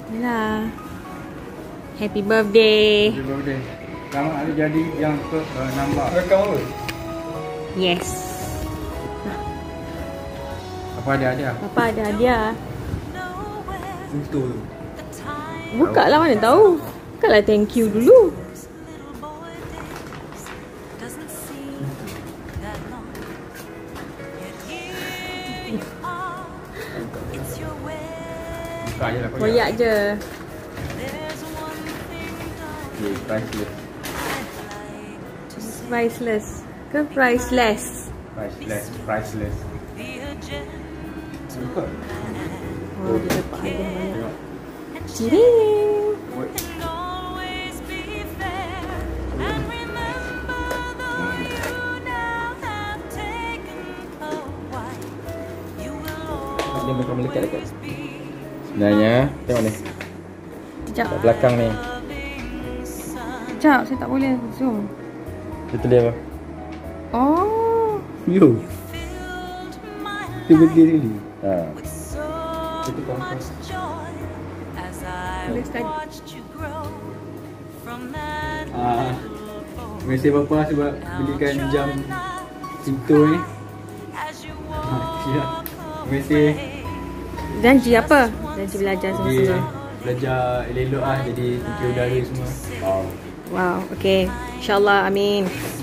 Inilah. Happy birthday. Happy birthday. Selamat hari jadi yang ke-16. Rekam apa? Yes. Apa ada hadiah? Papa ada hadiah. Foto tu. Buka lah, mana tahu. Buka lah, thank you dulu. Buka je lah. Koyak je. Okay, priceless. Priceless ke priceless? Priceless. Buka. Oh, dia dapat hadiah banyak. Ciring. Dia macam melekat dekat. Sebenarnya, tengok ni. Sekejap. Kat belakang ni. Sekejap, saya tak boleh zoom. Dia tulis apa? Oh. Yo. Dia berdiri dulu. Ha. Itu kongkong. Tulis tadi. Terima kasih Bapa sebab belikan jam pintu ni. Terima kasih. Janji apa? Janji belajar Jadi sama-sama. belajar elok-elok lah, jadi fikir udara semua. Wow, okay. InsyaAllah, amin.